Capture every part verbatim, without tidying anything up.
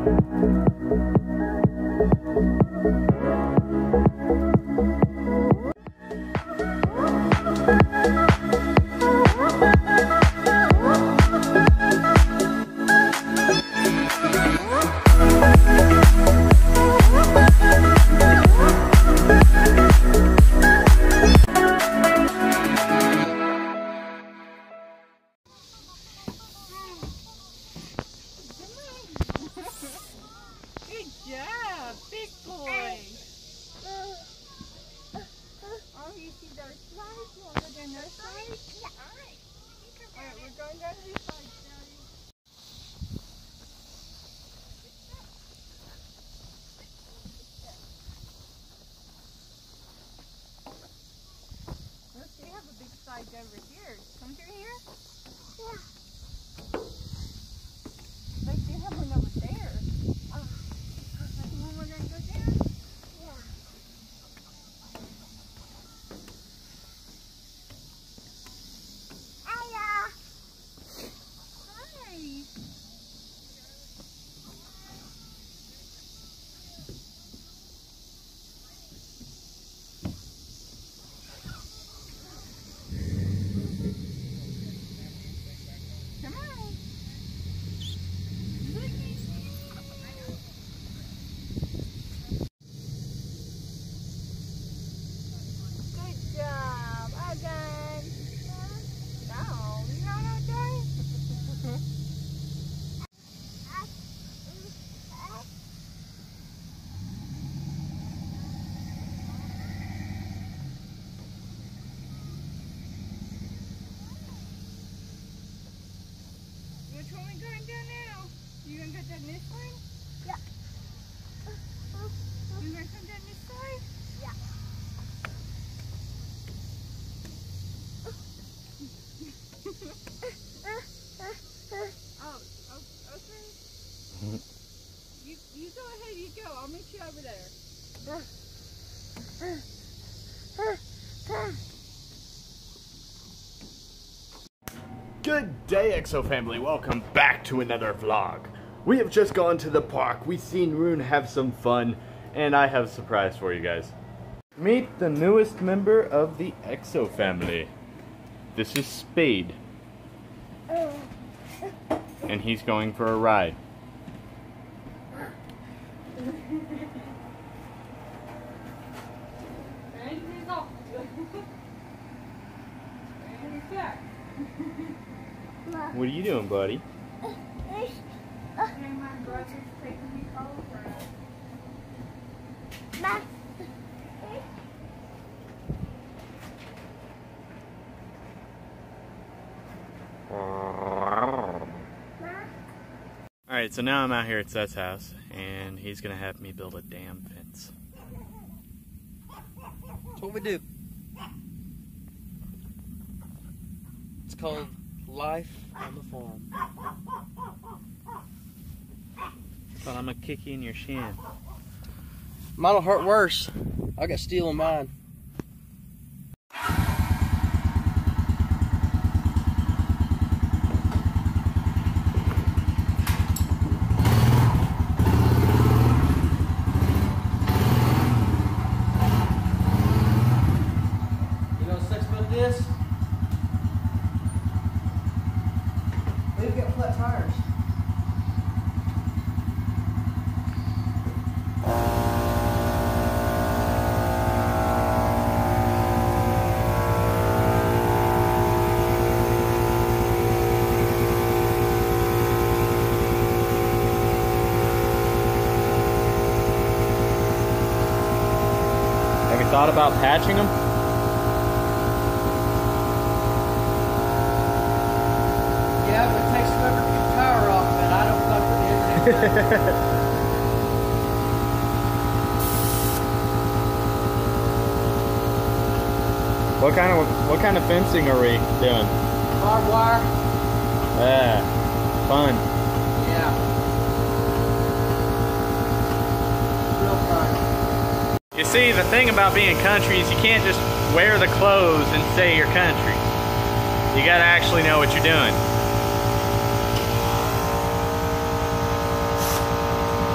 Over here. Come through here? Yeah. Like they have one over there. Oh. You want one to go down? Yeah. Hiya. Hi. Which one we going down now? You gonna go down this one? Yeah. You gonna come down this side? Yeah. oh, oh, okay. you, you go ahead, you go. I'll meet you over there. Good day, Exo family. Welcome back to another vlog. We have just gone to the park. We've seen Rune have some fun, and I have a surprise for you guys. Meet the newest member of the Exo family. This is Spade. And he's going for a ride. What are you doing, buddy? Alright, so now I'm out here at Seth's house, and he's gonna have me build a dam fence. That's what we do. It's called life on the farm. But I'm gonna kick you in your shin. Mine'll hurt worse. I got steel in mine. You know what's sucks about this? They've got flat tires. Have you thought about patching them? Yeah, but it takes forever to get the power off, and I don't fuck with the internet. What kind of what kind of fencing are we doing? Barbed wire. Yeah, fun. Yeah. Real fun. You see, the thing about being country is you can't just wear the clothes and say you're country. You gotta actually know what you're doing.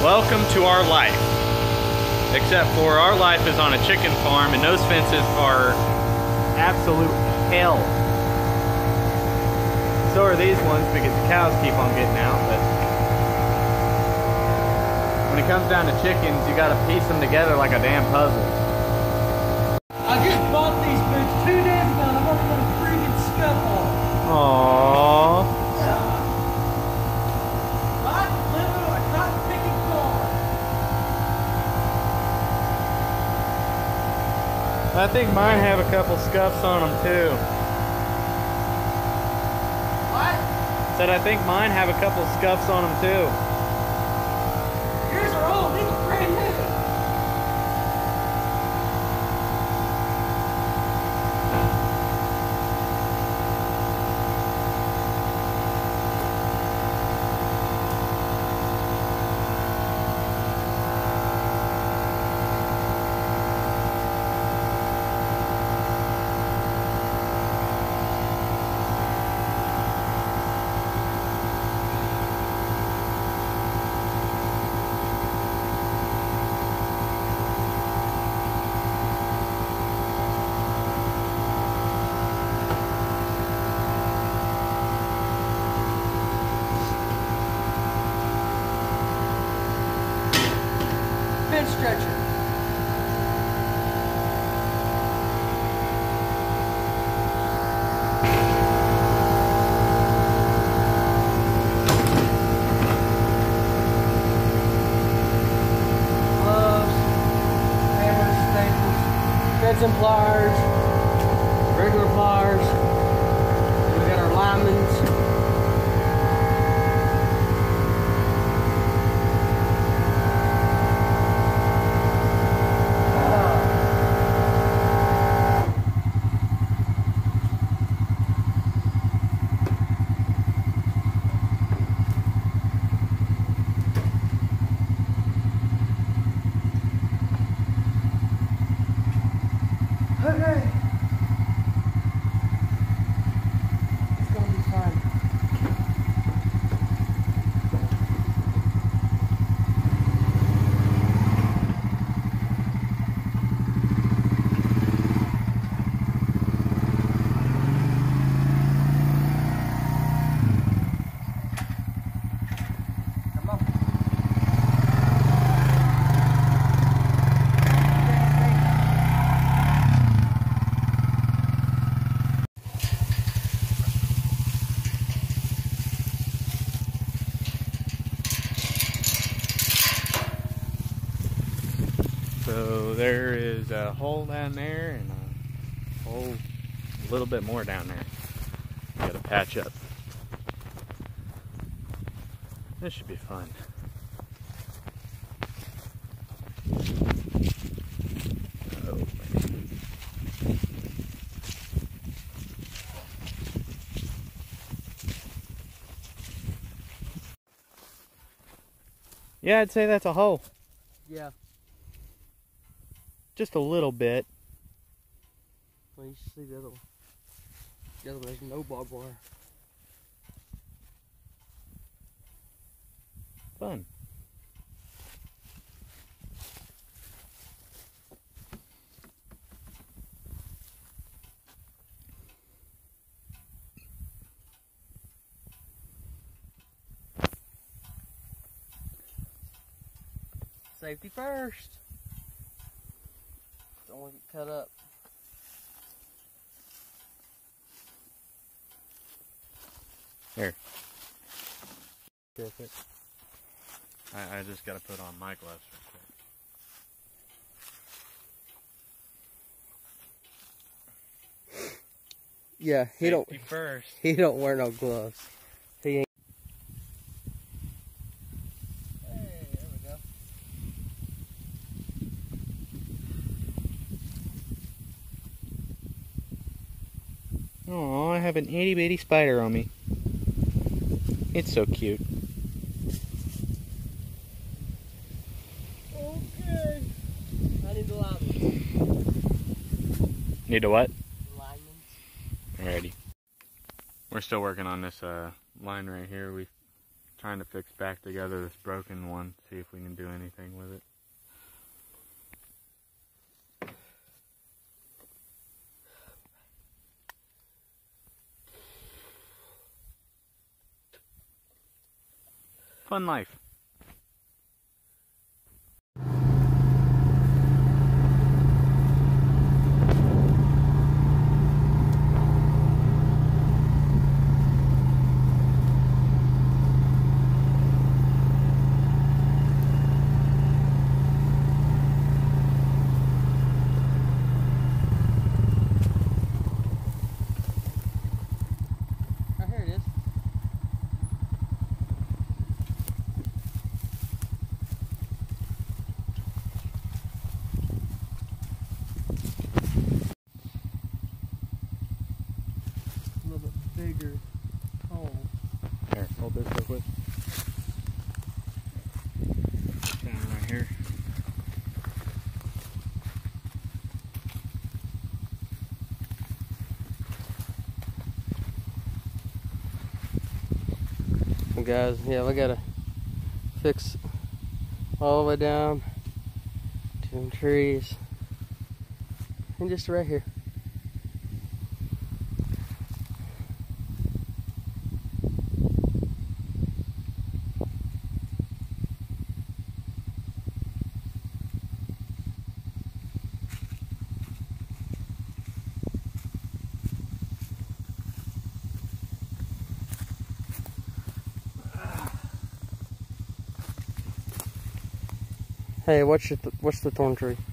Welcome to our life. Except for our life is on a chicken farm and those fences are absolute hell. So are these ones because the cows keep on getting out, but when it comes down to chickens, you gotta piece them together like a damn puzzle. I just bought these boots two days ago and I'm gonna put a freaking scuff on. Aww. Yeah. Right? Living on a cotton picking farm. I think mine have a couple scuffs on them too. What? Said I think mine have a couple scuffs on them too. Yours are old, these are brand new. Fence stretcher. Gloves, hammers, staples, fencing pliers, regular pliers. Then we got our linemen's. Okay. It's gonna be fine. Come on. So there is a hole down there and a hole a little bit more down there. Gotta patch up. This should be fun. Oh, man. Yeah, I'd say that's a hole. Yeah. Just a little bit. Well, you should see the other one. The other one has no barbed wire. Fun. Safety first. Don't want to get cut up. Here. Real quick. I, I just gotta put on my gloves real quick. Yeah, he don't. Safety first. He don't wear no gloves. He ain't. Hey, there we go. Oh, I have an itty bitty spider on me. It's so cute. Okay. I need the linemen. Need a what? Linemen. Alrighty. We're still working on this uh, line right here. We trying to fix back together this broken one, see if we can do anything with it. Fun life. Oh, here it is. A little bit bigger hole. Here, hold this real quick. Down right here. Well, guys, yeah, we gotta fix all the way down to them trees and just right here. Hey, what's your th what's the thorn tree?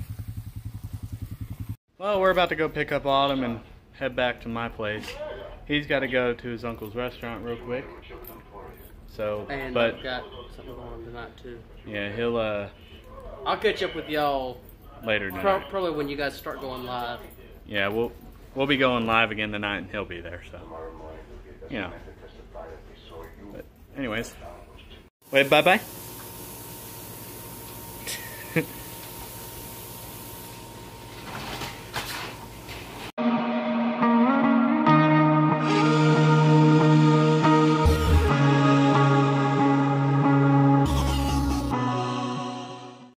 Well, we're about to go pick up Autumn and head back to my place. He's got to go to his uncle's restaurant real quick. So, And but I've got something going on tonight too. yeah, he'll uh I'll catch up with y'all later pro tonight. probably when you guys start going live. Yeah, we'll we'll be going live again tonight, and he'll be there. So, you know. But anyways, wait, bye bye.